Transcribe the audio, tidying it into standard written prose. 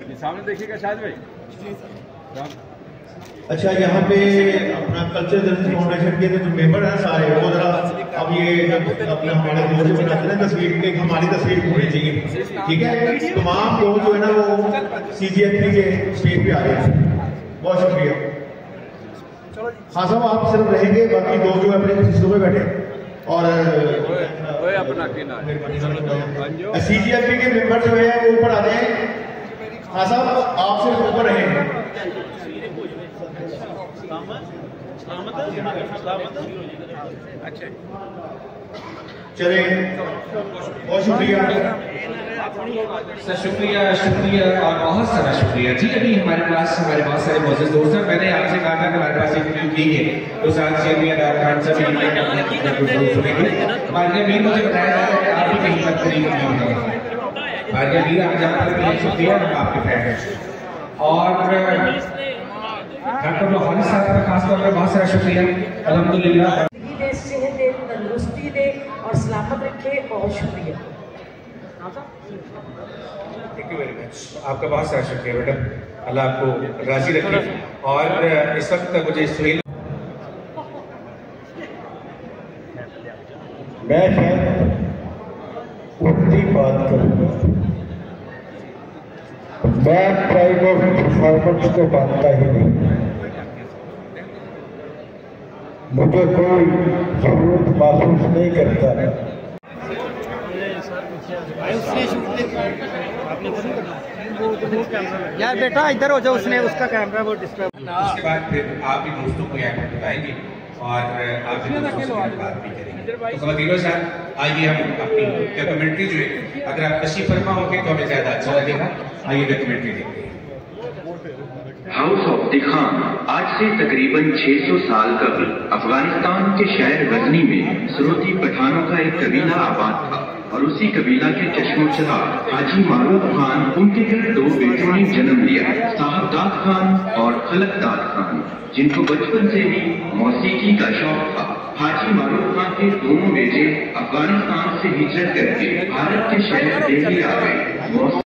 सामने देखिएगा शायद भाई। अच्छा, यहाँ पे अपना कल्चर फाउंडेशन के जो मेंबर हैं सारे, वो जरा अब ये अपने हमारे दोस्त बनाते हैं तस्वीर के, हमारी तस्वीर होनी चाहिए, ठीक है। तमाम लोग जो है ना वो CGFP के स्टेज पे आ रहे हैं। बहुत शुक्रिया। हाँ साहब, आप सिर्फ रहेंगे, बाकी दो जो अपने हिस्सों में बैठे और CGFP के मेंबर जो है वो ऊपर आ जाए। हाँ साहब, आप सिर्फ ऊपर रहेंगे। अच्छा चले, बहुत शुक्रिया सर, शुक्रिया शुक्रिया और बहुत सारा शुक्रिया जी। अभी हमारे पास बहुत सारे मौजूद दोस्त हैं। मैंने आपसे कहा था कि हमारे पास एक टीम नहीं है, तो साथ से भी अदार खान साहब सुनेंगे। भाग्य मीर मुझे बताया जा रहा है आप भी कहीं पर करीब नहीं होगा। भाग्य मीर, आप जहाँ पर भी शुक्रिया, हम आपके फैन हैं। और डॉक्टर मोहन साहब का खासतौर पर बहुत सारा शुक्रिया। अल्हम्दुलिल्लाह तंदुरुस्ती दे और सलामत रखे। बहुत शुक्रिया, थैंक यू वेरी मच। आपका बहुत सारा शुक्रिया बेटा, अल्लाह आपको राजी रखे। और इस वक्त मुझे सुहेल, मैं शायद उल्टी बात करूँगा। मैं प्राइड ऑफ परफॉर्मेंस को मानता ही नहीं। मुझे कोई जरूरत महसूस नहीं करता। यार बेटा इधर हो जाओ, उसने उसका कैमरा वो डिस्टर्ब। उसके बाद फिर आप भी दोस्तों को यहाँ पर बताएंगे और आप भी दोस्तों से बात भी करेंगे। तो खवातीनो साहब, आइए हम अपनी डॉक्यूमेंट्री जो है, अगर आप तशरीफ फरमा होंगे तो हमें ज्यादा अच्छा लगेगा। आइए डॉक्यूमेंट्री देखते हैं। हाउस ऑफ द खान आज से तकरीबन 600 साल कबल अफगानिस्तान के शहर गजनी में सरोती पठानों का एक कबीला आबाद था और उसी कबीला के चश्मोचरा हाजी मारूफ खान, उनके घर दो बेटों ने जन्म लिया, साहबदाद खान और खलकदाद खान, जिनको बचपन से ही मौसीकी का शौक था। हाजी मारूफ खान के दोनों बेटे अफगानिस्तान से हिजरत करके भारत के शहर दिल्ली आ गए।